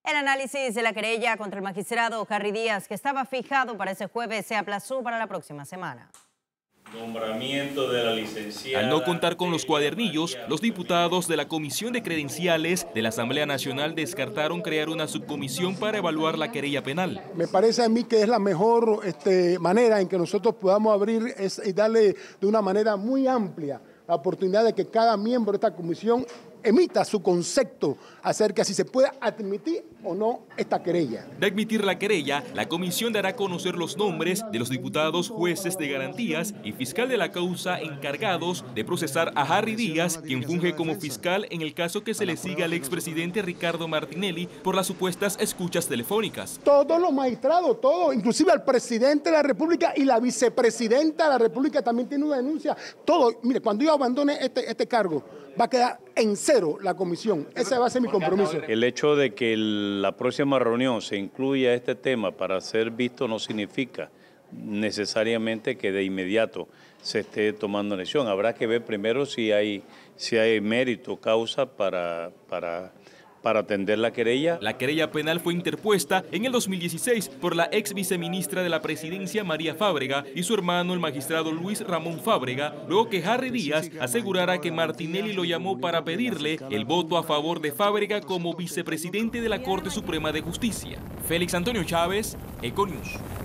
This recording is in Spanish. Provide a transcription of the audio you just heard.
El análisis de la querella contra el magistrado Harry Díaz, que estaba fijado para ese jueves, se aplazó para la próxima semana. Nombramiento de la licenciada. Al no contar con los cuadernillos, los diputados de la Comisión de Credenciales de la Asamblea Nacional descartaron crear una subcomisión para evaluar la querella penal. Me parece a mí que es la mejor manera en que nosotros podamos abrir y darle de una manera muy amplia la oportunidad de que cada miembro de esta comisión emita su concepto acerca de si se puede admitir o no esta querella. De admitir la querella, la comisión dará a conocer los nombres de los diputados, jueces de garantías y fiscal de la causa encargados de procesar a Harry Díaz, quien funge como fiscal en el caso que se le siga al expresidente Ricardo Martinelli por las supuestas escuchas telefónicas. Todos los magistrados, todos, inclusive el presidente de la República y la vicepresidenta de la República también tiene una denuncia. Todo, mire, cuando yo abandone este cargo, va a quedar en cero la comisión. Ese va a ser mi compromiso. El hecho de que la próxima reunión se incluya este tema para ser visto no significa necesariamente que de inmediato se esté tomando acción. Habrá que ver primero si hay mérito, causa para atender la querella. La querella penal fue interpuesta en el 2016 por la ex viceministra de la Presidencia María Fábrega y su hermano el magistrado Luis Ramón Fábrega, luego que Harry Díaz asegurara que Martinelli lo llamó para pedirle el voto a favor de Fábrega como vicepresidente de la Corte Suprema de Justicia. Félix Antonio Chávez, Econius.